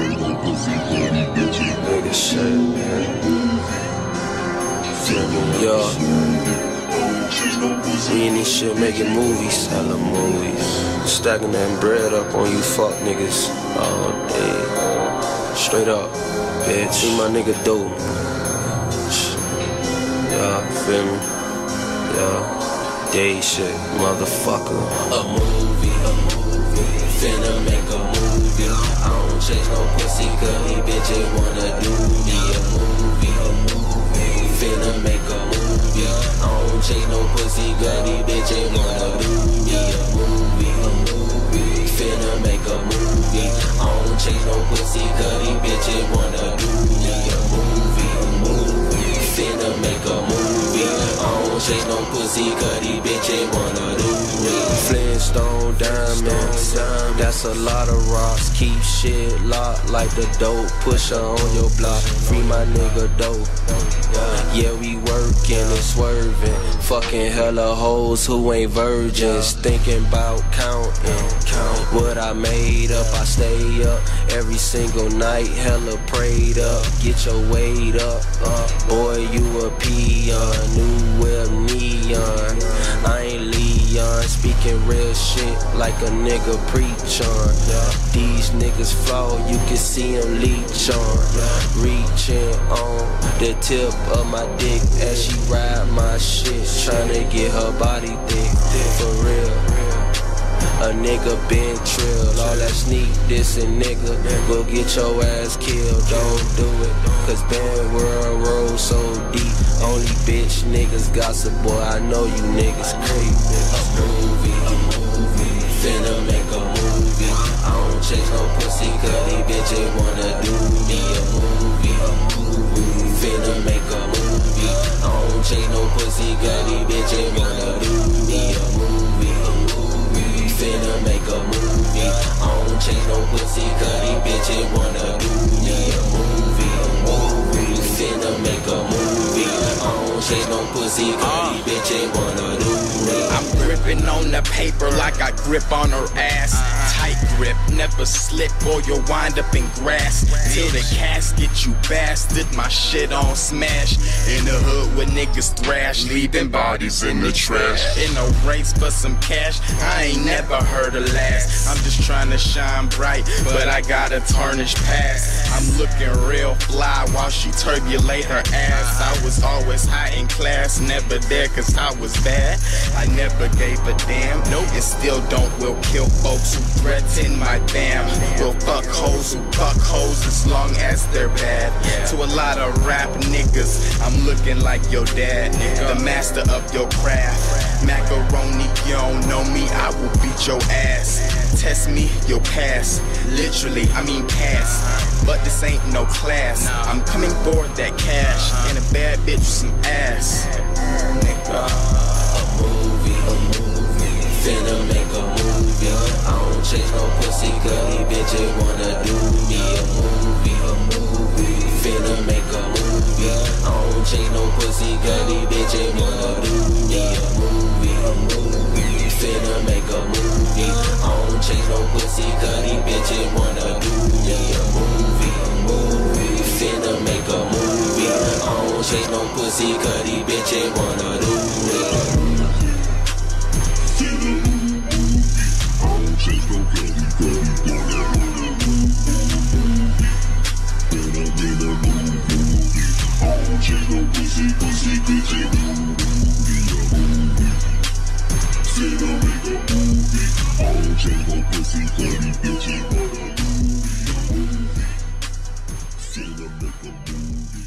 Nigga shit, man. Yo, we in this shit making movies, hella movies. Stacking that bread up on you fuck niggas all day. Straight up, bitch. See my nigga do. Yeah, feel me? Yeah, day shit, motherfucker. A movie, finna make a movie. I don't chase no pussy, cause these bitches wanna do me. A movie, finna make a movie. I don't chase no pussy, cause these bitches wanna do me. A movie, finna make a movie. I don't chase no pussy, cause these bitches wanna do me. A movie, finna make a movie. I don't chase no pussy, cause these bitches wanna do me. Flintstone diamonds, that's a lot of rocks. Keep shit locked like the dope pusher on your block. Free my nigga dope. Yeah, we working and swerving. Fucking hella hoes who ain't virgins. Thinking about counting what I made up. I stay up every single night, hella prayed up. Get your weight up, boy, you a peon. New whip neon, I ain't Leon. Speaking real shit like a nigga preach on. These niggas flaw, you can see them leech on. Reaching on the tip of my dick as she ride my shit, tryna get her body thick, for real. A nigga been trill, all that sneak dissing nigga, go get your ass killed, don't do it, cause bad world roll so deep, only bitch niggas gossip, boy, I know you niggas creep. A movie, finna make a movie. I don't chase no pussy, cause these bitches wanna do me. A movie, finna make a movie. I don't chase no pussy, cause these bitches wanna do me. A movie, finna make a movie. I don't chase no pussy, cause these bitches wanna do me. A movie, finna make a movie. I don't chase no pussy, cause these bitches wanna do me. I'm gripping on the paper like I grip on her ass. Tight grip, never slip or you'll wind up in grass. Till the casket, you bastard, my shit on smash. In the hood where niggas thrash, leaving bodies in the trash. In a race for some cash, I ain't never heard of last. I'm just trying to shine bright, but I got a tarnished past. I'm looking real fly while she turbulate her ass. I was always high in class, never there cause I was bad. I never gave a damn, nope, and still don't. Will kill folks who threaten my fam. Will fuck hoes who fuck hoes as long as they're bad. To a lot of rap niggas, I'm looking like your dad, the master of your craft. Macaroni, you don't know me, I will beat your ass. Test me, you'll pass. Literally, I mean pass. But this ain't no class. I'm coming for that cash and a bad bitch with some ass. Nigga. A movie, finna make a movie. I don't chase no pussy, cause these bitches wanna do me. A movie, finna make a movie. I don't chase no pussy, cause these bitches wanna do me. A movie, finna make a movie. I don't chase no pussy, cause these bitches wanna do me. A movie, finna make a movie. I don't chase no pussy, cause these bitches wanna do me. Finna make a movie.